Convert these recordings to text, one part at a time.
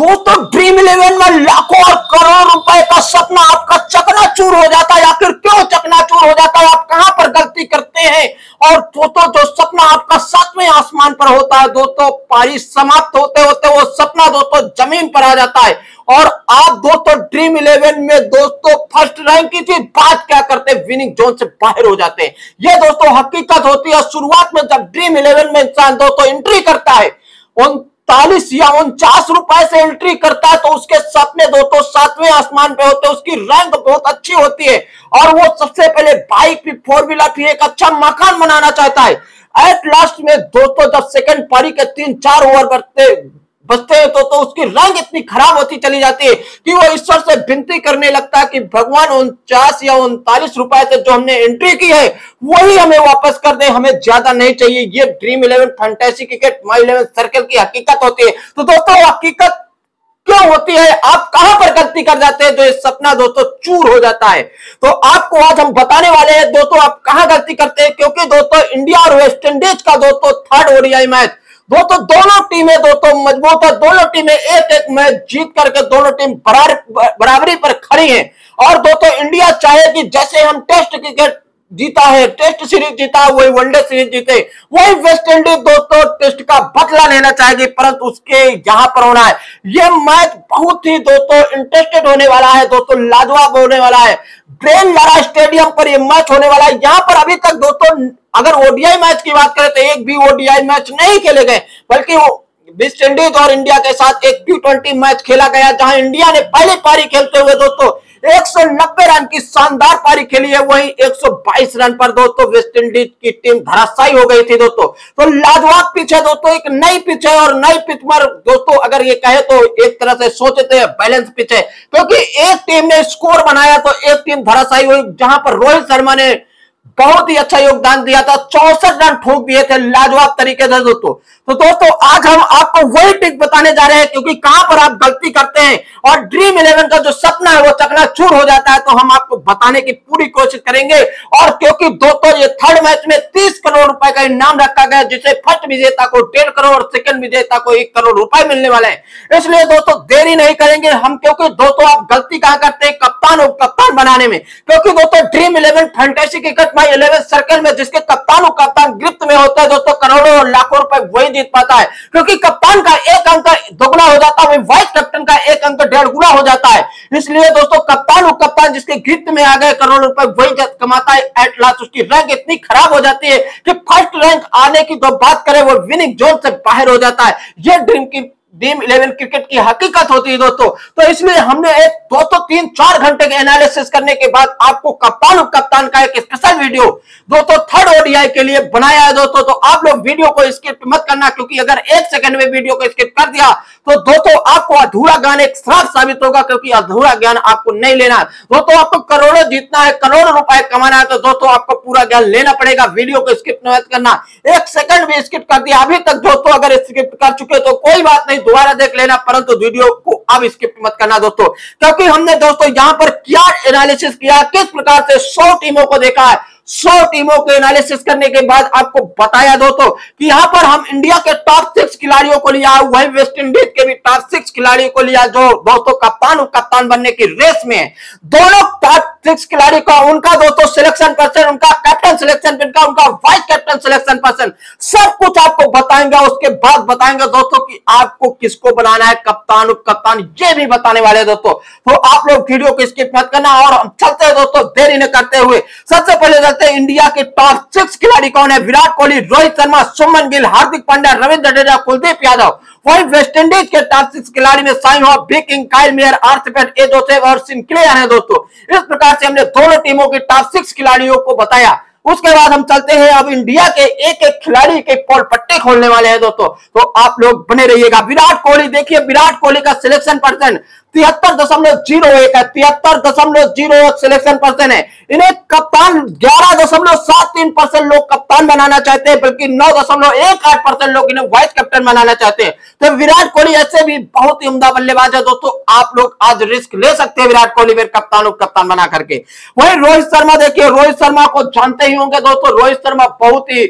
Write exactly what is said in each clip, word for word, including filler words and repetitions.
दोस्तों dream eleven में लाखों और करोड़ रुपए का सपना आपका चकनाचूर हो जाता है। आखिर क्यों चकनाचूर हो जाता है, आप कहां पर गलती करते हैं? और दोस्तों जो सपना आपका सातवें आसमान पर होता है, दोस्तों पारी समाप्त होते होते वो सपना दोस्तों जमीन पर आ जाता है और आप दोस्तों ड्रीम इलेवन में दोस्तों फर्स्ट रैंक की थी, बात क्या करते, विनिंग जोन से बाहर हो जाते हैं। ये दोस्तों हकीकत होती है। शुरुआत में जब ड्रीम इलेवन में इंसान दोस्तों एंट्री करता है, उनतालीस या उनचास रुपए से एंट्री करता है, तो उसके सपने दोस्तों सातवें आसमान पे होते हैं। उसकी रैंक बहुत अच्छी होती है और वो सबसे पहले बाइक भी, फोर व्हीलर भी, एक अच्छा मकान बनाना चाहता है। एट लास्ट में दोस्तों जब सेकंड पारी के तीन चार ओवर बचते बचते हैं तो, तो उसकी रैंक इतनी खराब होती चली जाती है कि वो ईश्वर से विनती करने लगता है कि भगवान उनचास या उनतालीस रुपए से जो हमने एंट्री की है वही हमें वापस कर दे, हमें ज्यादा नहीं चाहिए। ये dream eleven fantasy cricket my eleven circle की हकीकत होती है। तो दोस्तों हकीकत क्यों होती है, आप कहां पर गलती कर जाते हैं जो ये सपना दोस्तों चूर हो जाता है? तो आपको आज हम बताने वाले हैं दोस्तों आप कहां गलती करते हैं। क्योंकि दोस्तों इंडिया और वेस्ट इंडीज का दोस्तों थर्ड ओडीआई मैच, दोस्तों दोनों टीमें दोस्तों मजबूत है, दोनों टीमें एक एक मैच जीत करके दोनों टीम बराबरी पर खड़ी हैं। और दोस्तों इंडिया चाहे कि जैसे हम टेस्ट क्रिकेट जीता है, टेस्ट सीरीज जीता, वही वनडे सीरीज जीते, वही वेस्ट इंडीज दोस्तों टेस्ट का बदला लेना चाहेगी, परंतु उसके यहां पर होना है। यह मैच बहुत ही दोस्तों इंटरेस्टेड होने वाला है, दोस्तों लाजवाब होने वाला है। ब्रेन लारा स्टेडियम पर यह मैच होने वाला है। यहां पर अभी तक दोस्तों अगर ओडीआई मैच की बात करें तो एक भी ओडीआई मैच नहीं खेले गए, बल्कि वो वेस्ट इंडीज और इंडिया के साथ एक टी ट्वेंटी मैच खेला गया, जहां इंडिया ने पहली पारी खेलते हुए दोस्तों एक सौ नब्बे रन की शानदार पारी खेली है, वहीं एक सौ बाईस रन पर दोस्तों वेस्ट इंडीज की टीम धराशायी हो गई थी दोस्तों। तो लाजवाब पिच है दोस्तों, एक नई पिच है और नई पिच पर दोस्तों अगर ये कहे तो एक तरह से सोचते हैं बैलेंस पिच है, क्योंकि एक टीम ने स्कोर बनाया तो एक टीम धराशायी हुई, जहां पर रोहित शर्मा ने बहुत ही अच्छा योगदान दिया था, चौसठ रन ठोक दिए थे लाजवाब तरीके से दोस्तों। तो दोस्तों आज हम आपको वही टिप बताने जा रहे हैं, क्योंकि कहां पर आप गलती करते हैं और ड्रीम इलेवन का जो सपना है वो चकनाचूर हो जाता है, तो हम आपको बताने की पूरी कोशिश करेंगे। और क्योंकि दोस्तों ये थर्ड मैच में तीस करोड़ रुपए का इनाम रखा गया, जिसे फर्स्ट विजेता को डेढ़ करोड़ और सेकंड विजेता को एक करोड़ रुपए मिलने वाले हैं, इसलिए दोस्तों देरी नहीं करेंगे हम। क्योंकि दोस्तों आप गलती कहां करते हैं, कप्तान और कप्तान बनाने में। क्योंकि दोस्तों dream eleven fantasy cricket my eleven circle में जिसके कप्तान और कप्तान गिरफ्त में होता है दोस्तों, करोड़ों और लाखों रुपए वही जीत पाता है, क्योंकि कप्तान का एक अंक दोगुना हो जाता है, वाइस कैप्टन का एक अंक डेढ़ गुना हो जाता है। इसलिए दोस्तों कप्तान और कप्तान जिसके गिरफ्त में आ गए करोड़ रुपए वही कमाता है। एट लास्ट उसकी रैंक इतनी खराब हो जाती है कि फर्स्ट रैंक आने की जो बात करें वो विनिंग जोन से बाहर हो जाता है। ये ड्रीम की ड्रीम इलेवन क्रिकेट की हकीकत होती है दोस्तों। तो इसलिए हमने एक दोस्तों तीन चार घंटे के एनालिसिस करने के बाद आपको कप्तान और कप्तान का एक स्पेशल वीडियो दोस्तों थर्ड ओडीआई के लिए बनाया है दोस्तों। तो आप लोग वीडियो को स्किप मत करना, क्योंकि अगर एक सेकंड में वीडियो को स्किप कर दिया तो दोस्तों आपको अधूरा ज्ञान एक श्राप साबित होगा, क्योंकि अधूरा ज्ञान आपको नहीं लेना है दोस्तों। आपको करोड़ों जीतना है, करोड़ों रुपए कमाना है, तो दोस्तों आपको पूरा ज्ञान लेना पड़ेगा। वीडियो को स्किप मत करना, एक सेकंड भी स्किप कर दिया अभी तक दोस्तों, अगर स्किप कर चुके तो कोई बात नहीं, दोबारा देख लेना, परंतु वीडियो को अब स्किप मत करना दोस्तों। क्योंकि हमने दोस्तों यहां पर क्या एनालिसिस किया, किस प्रकार से सौ टीमों को देखा है, सौ टीमों के एनालिसिस करने के बाद आपको बताया दोस्तों कि यहां पर हम इंडिया के टॉप सिक्स खिलाड़ियों को लिया, वही वेस्ट इंडीज के भी टॉप सिक्स खिलाड़ियों को लिया, जो दोस्तों कप्तान और कप्तान बनने की रेस में है। दोनों टॉप सिक्स खिलाड़ी का उनका दोस्तों सिलेक्शन पर्सन, उनका कैप्टन सिलेक्शन पर्सन, उनका वाइस कैप्टन सिलेक्शन पर्सन, सब कुछ आपको बताएंगे। उसके बाद बताएंगे दोस्तों कि आपको किसको बनाना है कप्तान और कप्तान, ये भी बताने वाले दोस्तों। तो आप लोग वीडियो को स्किप मत करना और हम चलते हैं दोस्तों देरी न करते हुए। सबसे पहले इंडिया के टॉप सिक्स खिलाड़ी कौन है? विराट कोहली, रोहित शर्मा, शुभमन गिल, हार्दिक पांड्या, रविंद्र जडेजा, कुलदीप यादव। वही वेस्ट इंडीज के टॉप सिक्स खिलाड़ी में Shai Hope, big King, Kyle Mayers, आर्चबेट, ए जोसेफ और सिंक्लेयर हैं दोस्तों। इस प्रकार से हमने दोनों टीमों के टॉप सिक्स खिलाड़ियों को बताया। उसके बाद हम चलते हैं अब इंडिया के एक एक खिलाड़ी के पोल पट्टे खोलने वाले हैं दोस्तों, तो आप लोग बने रहिएगा। विराट कोहली, देखिए विराट कोहली का सिलेक्शन पर्सन तिहत्तर दशमलव जीरो एक है, तिहत्तर दशमलव जीरो एक सिलेक्शन पर्सन है। इन्हें कप्तान ग्यारह दशमलव सात तीन परसेंट लोग कप्तान बनाना चाहते हैं, बल्कि नौ दशमलव एक आठ परसेंट लोग इन्हें वाइस कैप्टन बनाना चाहते हैं। तो विराट कोहली ऐसे भी बहुत ही उम्दा बल्लेबाज है दोस्तों, आप लोग आज रिस्क ले सकते हैं विराट कोहली में कप्तान उप कप्तान बना करके। वही रोहित शर्मा, देखिए रोहित शर्मा को जानते ही होंगे दोस्तों, रोहित शर्मा बहुत ही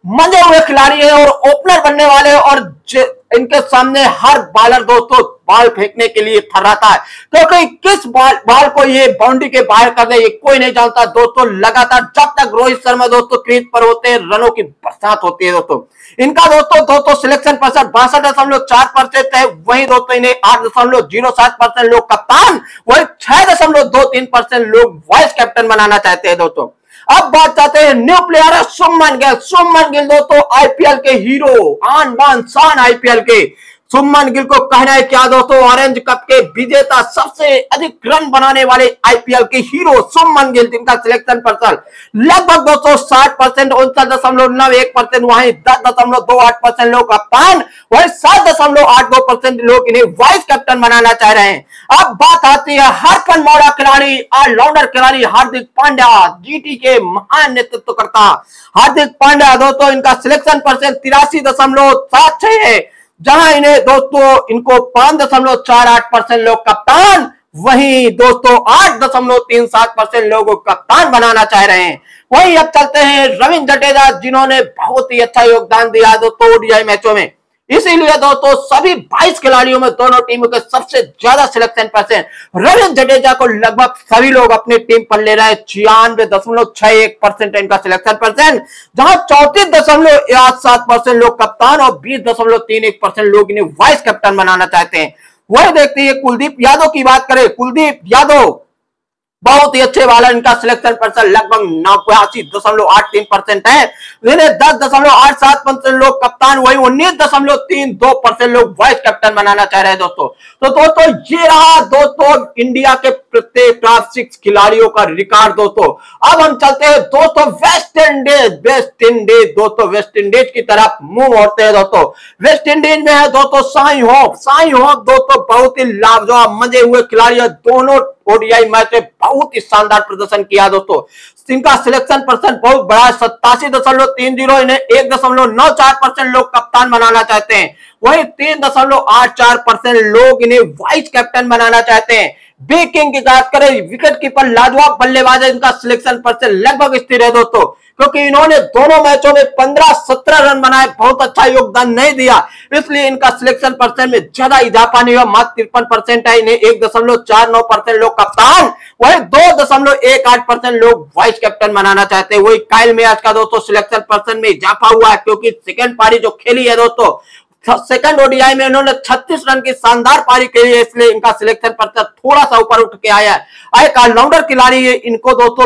मंजे हुए खिलाड़ी है और ओपनर बनने वाले हैं, और इनके सामने हर बॉलर दोस्तों बॉल फेंकने के लिए थर्राता है, क्योंकि किस बॉल बॉल को ये बाउंड्री के बाहर कर दे ये कोई नहीं जानता दोस्तों। लगातार जब तक रोहित शर्मा दोस्तों क्रीज पर होते हैं रनों की बरसात होती है दोस्तों। इनका दोस्तों दोस्तों सिलेक्शन परसेंट बासठ दशमलव चार परसेंट है, वही दोस्तों इन्हें आठ दशमलव जीरो सात परसेंट लोग कप्तान, वही छह दशमलव दो तीन परसेंट लोग वाइस कैप्टन बनाना चाहते हैं दोस्तों। अब बात चाहते हैं न्यू प्लेयर है शुभमन गिल। शुभमन गिल दोस्तों आईपीएल के हीरो, आन बान शान आईपीएल के शुभमन गिल को कहना है क्या दोस्तों, ऑरेंज कप के विजेता, सबसे अधिक रन बनाने वाले आईपीएल के हीरो शुभमन गिल, जिनका सिलेक्शन परसेंट लगभग दोस्तों साठ परसेंट उनसठ दशमलव नौ एक परसेंट, वहीं दस दशमलव दो आठ परसेंट लोग कप्तान, वहीं सात दशमलव आठ दो परसेंट लोग इन्हें वाइस कैप्टन बनाना चाह रहे हैं। अब बात आती है हरफन मौला खिलाड़ी, ऑलराउंडर खिलाड़ी हार्दिक पांड्या, जीटी के महान नेतृत्व करता हार्दिक पांड्या दोस्तों, इनका सिलेक्शन परसेंट तिरासी दशमलव सात छह है, जहां इन्हें दोस्तों इनको पांच दशमलव चार आठ परसेंट लोग कप्तान, वहीं दोस्तों आठ दशमलव तीन सात परसेंट लोग कप्तान बनाना चाह रहे हैं। वहीं अब चलते हैं रविंद्र जडेजा, जिन्होंने बहुत ही अच्छा योगदान दिया दोस्तों ओडीआई मैचों में, इसीलिए दोस्तों सभी बाईस खिलाड़ियों में दोनों टीमों के सबसे ज्यादा सिलेक्शन परसेंट रविंद्र जडेजा को लगभग सभी लोग अपनी टीम पर ले रहे हैं। छियानवे दशमलव छह एक परसेंट इनका सिलेक्शन परसेंट, जहां चौतीस दशमलव आठ सात परसेंट लोग कप्तान और बीस दशमलव तीन एक परसेंट लोग इन्हें वाइस कैप्टन बनाना चाहते हैं। वही देखते हैं कुलदीप यादव की बात करें, कुलदीप यादव बहुत ही अच्छे वाला, इनका सिलेक्शन परसेंट लगभग नवासी दशमलव आठ तीन परसेंट है, इन्हें दस दशमलव आठ सात परसेंट लोग कप्तान, वही उन्नीस दशमलव तीन दो परसेंट लोग वाइस कैप्टन बनाना चाह रहे हैं दोस्तों। तो दोस्तों ये रहा दोस्तों इंडिया के प्रत्येक टॉप सिक्स खिलाड़ियों का रिकॉर्ड दोस्तों। अब हम चलते हैं दोस्तों वेस्ट इंडीज, वेस्ट इंडीज दोस्तों वेस्ट इंडीज की तरफ मुंह मोड़ते हैं दोस्तों। वेस्ट इंडीज में है दोस्तों शाई होप, शाई होप दोस्तों बहुत ही लाजवाब मजे हुए खिलाड़ी है, दोनों ओडीआई मैच में बहुत ही शानदार प्रदर्शन किया दोस्तों। इनका सिलेक्शन परसेंट बहुत बड़ा है, सत्तासी दशमलव तीन जीरो, इन्हें एक दशमलव नौ चार परसेंट लोग कप्तान बनाना चाहते हैं, वही तीन दशमलव आठ चार परसेंट लोग इन्हें वाइस कैप्टन बनाना चाहते हैं। बी किंग की बात करें, विकेट कीपर लाजवाब बल्लेबाज है, इनका सिलेक्शन परसेंट लगभग स्थिर है दोस्तों, क्योंकि इन्होंने दोनों मैचों में पंद्रह सत्रह रन बनाए, बहुत अच्छा योगदान नहीं दिया, इसलिए इनका सिलेक्शन परसेंट में ज्यादा इजाफा नहीं हुआ, मात्र तिरपन परसेंट है। इन्हें एक दशमलव चार नौ परसेंट लोग कप्तान, वही दो दशमलव एक आठ परसेंट लोग वाइस कैप्टन बनाना चाहते हैं। वही काइल मियाज का दोस्तों सिलेक्शन परसेंट में इजाफा हुआ है, क्योंकि सेकंड पारी जो खेली है दोस्तों सेकंड ओडीआई में इन्होंने छत्तीस रन की शानदार पारी खेली है, इसलिए इनका सिलेक्शन परसेंट थोड़ा सा ऊपर उठ के आया है। एक ऑलराउंडर खिलाड़ी है, इनको दोस्तों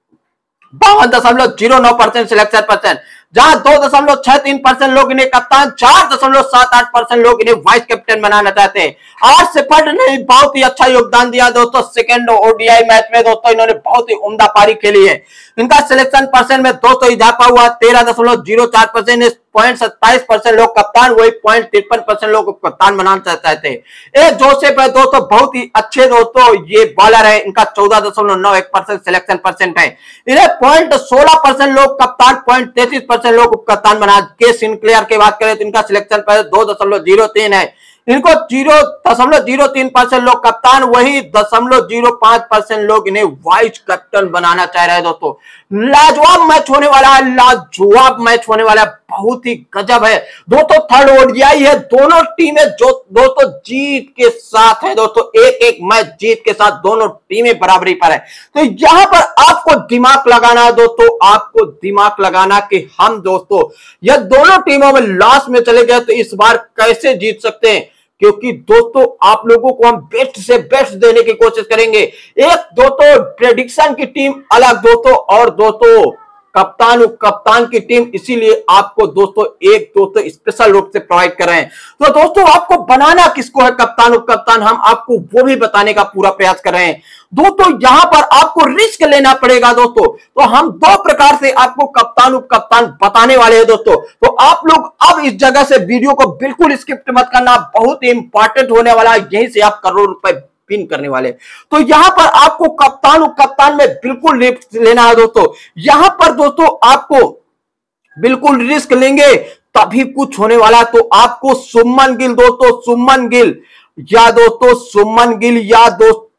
बावन दशमलव जीरो नौ परसेंट सिलेक्शन परसेंट, जहां दो दशमलव छह तीन परसेंट लोग इन्हें कप्तान, चार दशमलव सात आठ परसेंट लोग इन्हें वाइस कैप्टन बनाना चाहते हैं। आर शेफर्ड ने बहुत ही अच्छा योगदान दिया दोस्तों सेकंड ओडीआई मैच में दोस्तों, इन्होंने बहुत ही उम्दा पारी खेली है, इनका सिलेक्शन परसेंट में दोस्तों इजाफा हुआ तेरह दशमलव जीरो चार परसेंट, पॉइंट सत्ताईस परसेंट लोग कप्तान, वही पॉइंट तिरपन परसेंट लोग कप्तान बनाना चाहते हैं। एक जोसेफ है दोस्तों बहुत ही अच्छे दोस्तों ये बॉलर है, इनका चौदह दशमलव नौ एक परसेंट सिलेक्शन परसेंट है, इन्हें पॉइंट सोलह परसेंट लोग कप्तान, पॉइंट तैतीस परसेंट लोग कप्तान बना। के सिंक्लेयर की बात करें तो इनका सिलेक्शन परसेंट दो दशमलव जीरो तीन है, इनको जीरो दशमलव जीरो तीन परसेंट लोग कप्तान, वही दशमलव जीरो पांच परसेंट लोग इन्हें वाइस कैप्टन बनाना चाह रहे हैं दोस्तों। लाजवाब मैच होने वाला है, लाजवाब मैच होने वाला है, बहुत ही गजब है दोस्तों। थर्ड ओडीआई है, दोनों टीमें जो दोस्तों जीत के साथ है दोस्तों, एक एक मैच जीत के साथ दोनों टीमें बराबरी पर है। तो यहां पर आपको दिमाग लगाना है दोस्तों, आपको दिमाग लगाना कि हम दोस्तों यह दोनों टीमों में लास्ट में चले गए तो इस बार कैसे जीत सकते हैं, क्योंकि दोस्तों आप लोगों को हम बेस्ट से बेस्ट देने की कोशिश करेंगे। एक दोस्तों प्रेडिक्शन की टीम अलग दोस्तों, और दोस्तों कप्तान उप कप्तान की टीम, इसीलिए आपको दोस्तों एक दोस्तों स्पेशल रूप से प्रोवाइड कर रहे हैं। तो दोस्तों आपको बनाना किसको है कप्तान उप कप्तान, हम आपको वो भी बताने का पूरा प्रयास कर रहे हैं दोस्तों। यहां पर आपको रिस्क लेना पड़ेगा दोस्तों, तो हम दो प्रकार से आपको कप्तान उप कप्तान बताने वाले हैं दोस्तों। तो आप लोग अब इस जगह से वीडियो को बिल्कुल स्किप मत करना, बहुत ही इंपॉर्टेंट होने वाला है, यहीं से आप करोड़ रुपए पिन करने वाले। तो यहां पर आपको कप्तान उप कप्तान में बिल्कुल रिस्क लेना है दोस्तों। यहां पर दोस्तों आपको बिल्कुल रिस्क लेंगे तभी कुछ होने वाला है। तो आपको शुभमन गिल दोस्तों, शुभमन गिल या दोस्तों शुभमन गिल या दोस्तों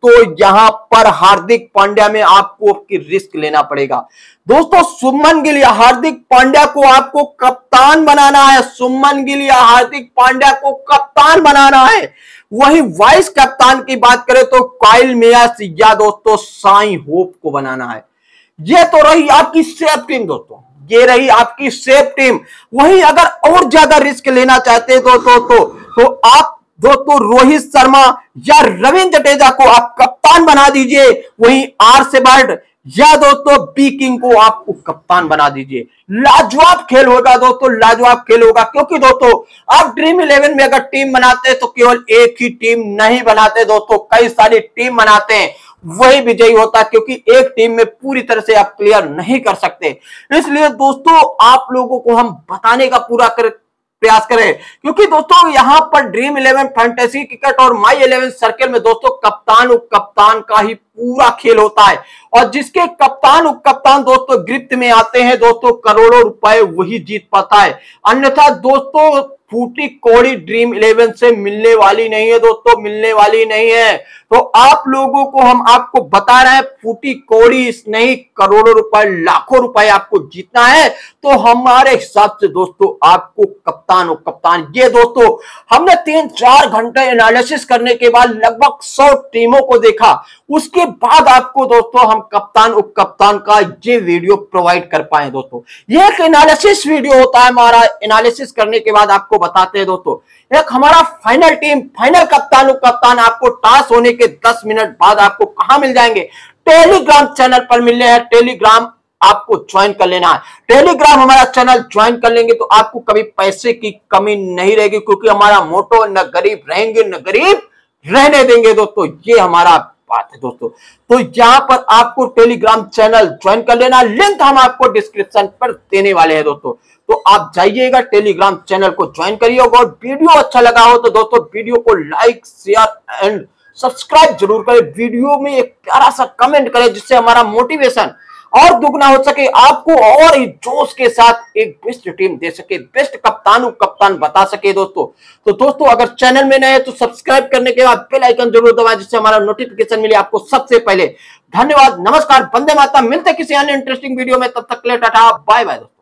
दोस्तों यहां पर हार्दिक पांड्या में आपको की रिस्क लेना पड़ेगा। दोस्तों शुभमन गिल या हार्दिक पांड्या को आपको कप्तान बनाना है, शुभमन गिल या हार्दिक पांड्या को कप्तान बनाना है। वही वाइस कप्तान की बात करें तो काइल मेयर्स या दोस्तों साई होप को बनाना है। ये तो रही आपकी सेफ टीम दोस्तों, ये रही आपकी सेफ टीम। वहीं अगर और ज्यादा रिस्क लेना चाहते हैं तो तो तो, तो आप दोस्तों रोहित शर्मा या रविंद्र जडेजा को आप कप्तान बना दीजिए। वहीं आर सेबर्ट या दोस्तों बी किंग को आप कप्तान बना दीजिए। लाजवाब खेल होगा दोस्तों, लाजवाब खेल होगा। क्योंकि दोस्तों आप ड्रीम इलेवन में अगर टीम बनाते हैं तो केवल एक ही टीम नहीं बनाते दोस्तों, कई सारी टीम बनाते हैं, वही विजयी होता है। क्योंकि एक टीम में पूरी तरह से आप क्लियर नहीं कर सकते। इसलिए दोस्तों आप लोगों को हम बताने का पूरा कर प्रयास करें। क्योंकि दोस्तों यहां पर ड्रीम इलेवन फैंटेसी क्रिकेट और माई इलेवन सर्कल में दोस्तों कप्तान उप कप्तान का ही पूरा खेल होता है। और जिसके कप्तान उप कप्तान दोस्तों गिरफ्त में आते हैं दोस्तों करोड़ों रुपए वही जीत पाता है। अन्यथा दोस्तों फूटी कौड़ी ड्रीम इलेवन से मिलने वाली नहीं है दोस्तों, मिलने वाली नहीं है। तो आप लोगों को हम आपको बता रहे हैं फूटी कौड़ी नहीं, करोड़ों रुपए लाखों रुपए आपको जीतना है। तो हमारे हिसाब से दोस्तों आपको कप्तान और कप्तान ये दोस्तों हमने तीन चार घंटे एनालिसिस करने के बाद लगभग सौ टीमों को देखा, उसके बाद आपको दोस्तों हम कप्तान उप कप्तान का ये वीडियो प्रोवाइड कर पाए दोस्तों। ये एक एनालिसिस वीडियो होता है हमारा, एनालिसिस करने के बाद आपको बताते हैं दोस्तों एक हमारा फाइनल टीम, फाइनल कप्तान उप कप्तान आपको टॉस होने के दस मिनट बाद आपको कहां मिल जाएंगे, टेलीग्राम चैनल पर मिलने हैं। टेलीग्राम आपको ज्वाइन कर लेना है। टेलीग्राम हमारा चैनल ज्वाइन कर लेंगे तो आपको कभी पैसे की कमी नहीं रहेगी। क्योंकि हमारा मोटो न गरीब रहेंगे न गरीब रहने देंगे दोस्तों, ये हमारा बात है दोस्तों। तो यहां पर आपको टेलीग्राम चैनल ज्वाइन कर लेना, लिंक हम आपको डिस्क्रिप्शन पर देने वाले हैं दोस्तों। तो आप जाइएगा टेलीग्राम चैनल को ज्वाइन करिएगा। और वीडियो अच्छा लगा हो तो दोस्तों वीडियो को लाइक शेयर एंड सब्सक्राइब जरूर करें। वीडियो में एक प्यारा सा कमेंट करें जिससे हमारा मोटिवेशन और दुगना हो सके, आपको और ही जोश के साथ एक बेस्ट टीम दे सके, बेस्ट कप्तान कप्तान बता सके दोस्तों। तो दोस्तों अगर चैनल में नए हैं तो सब्सक्राइब करने के बाद बेल आइकन जरूर दबाएं जिससे हमारा नोटिफिकेशन मिले आपको सबसे पहले। धन्यवाद, नमस्कार, वंदे मातरम। मिलते किसी अन्य इंटरेस्टिंग वीडियो में, तब तक के लिए टाटा बाय बाय।